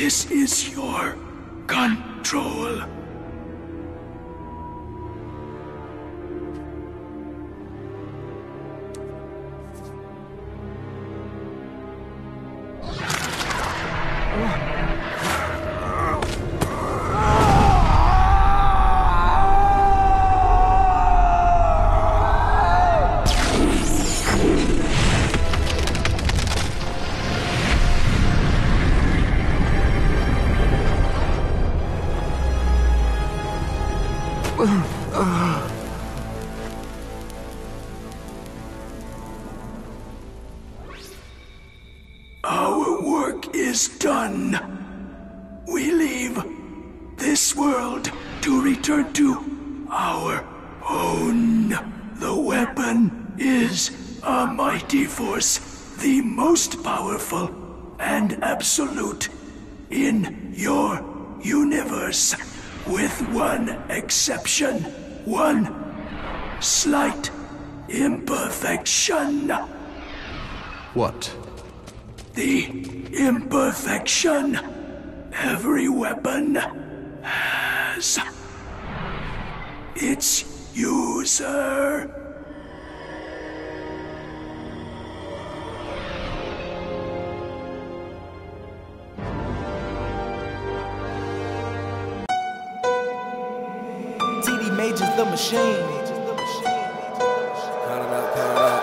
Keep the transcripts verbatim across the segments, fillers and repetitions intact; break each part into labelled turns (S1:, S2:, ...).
S1: This is your control. Our work is done. We leave this world to return to our own. The weapon is a mighty force, the most powerful and absolute in your universe. With one exception, one slight imperfection.
S2: What?
S1: The imperfection every weapon has. Its user.
S3: T D Majors, the machine.
S4: Count it out, count it out.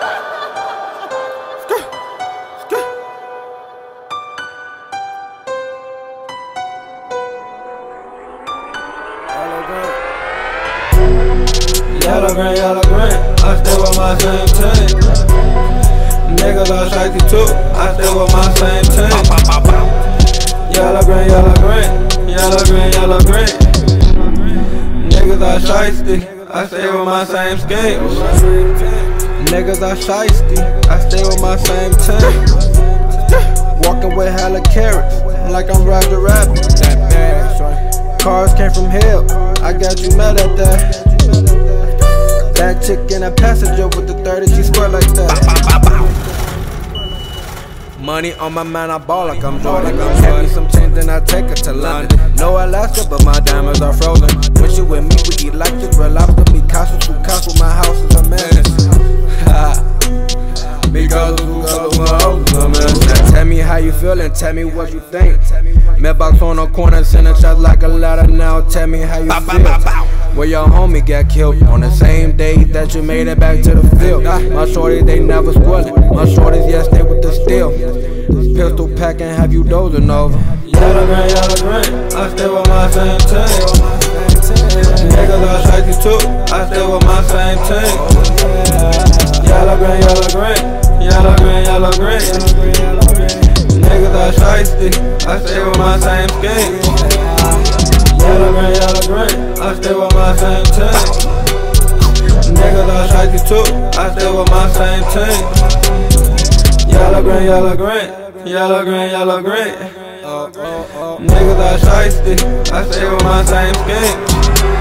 S4: Yellow green, yellow green, I stay with my same team. Niggas all shaky too, I stay with my same team. Yellow green, yellow green, yellow green, yellow green. Niggas all shiesty, I stay with my same schemes. Niggas all shiesty, I stay with my same team. Walking with hella carrots, like I'm Roger Rabbit. That bad, shorty. Cars came from hell, I got you mad at that. That chick in a passenger with the thirty, she squirt like that. Money on my mind, I ball like I'm Jordan. Hand me some change, then I take her to London. No Alaska, but my diamonds are frozen. When she with me, we eat like the grill lobster. Me castle to castle, my house is a menace. Because who got my house is a menace. Tell me how you feel and tell me what you think. Mailbox on the corner, sending shots like a ladder. Now tell me how you feel. Where your homie got killed on the same day that you made it back to the field. My shorties, they never spoil it. My shorties, yes, they with the steel. Pistol packing, have you dozing over. Yellow green, yellow green, I stay with my same team. Niggas all shaky too, I stay with my same team. Yellow green, yellow green, yellow green, yellow green. Niggas all shiesty, I stay with my same scheme. Yellow green, yellow green, I stay with my same team. Niggas all shaky too, I stay with my same team. Yellow green, yellow green, yellow green, yellow green. Oh, oh, oh. Niggas all shiesty, I stay with my same scheme.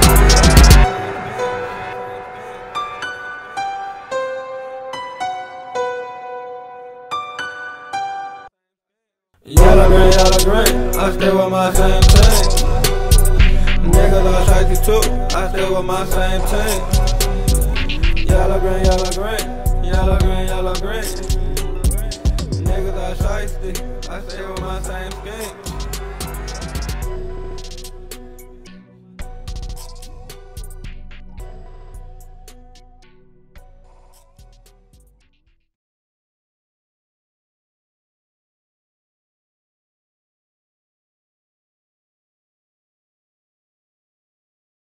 S4: Yellow green, yellow green, I stay with my same team. Niggas all shaky too, I stay with my same team. Yellow green, yellow green.